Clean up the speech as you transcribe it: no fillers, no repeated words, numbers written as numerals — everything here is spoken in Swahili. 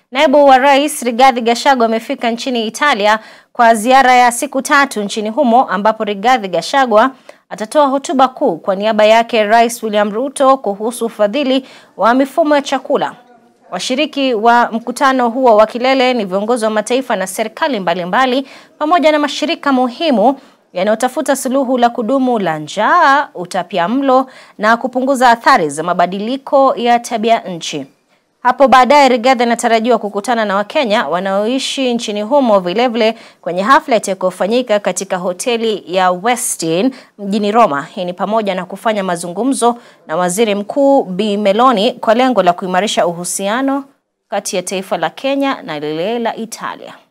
Naibu wa rais Rigathi Gachagua amefika nchini Italia kwa ziara ya siku 3 nchini humo, ambapo Rigathi Gachagua atatoa hotuba kuu kwa niaba yake Rais William Ruto kuhusu ufadhili wa mifumo ya chakula. Washiriki wa mkutano huo wa kilele ni viongozi wa mataifa na serikali mbalimbali pamoja na mashirika muhimu yanayotafuta suluhu la kudumu la njaa, utapiamlo na kupunguza athari za mabadiliko ya tabia nchi. Hapo baadaye Rigathi anatarajiwa kukutana na Wakenya wanaoishi nchini humo vilevile kwenye hafla itakayofanyika katika hoteli ya Westin mjini Roma. Hii ni pamoja na kufanya mazungumzo na Waziri Mkuu Bi Meloni kwa lengo la kuimarisha uhusiano kati ya taifa la Kenya na lile la Italia.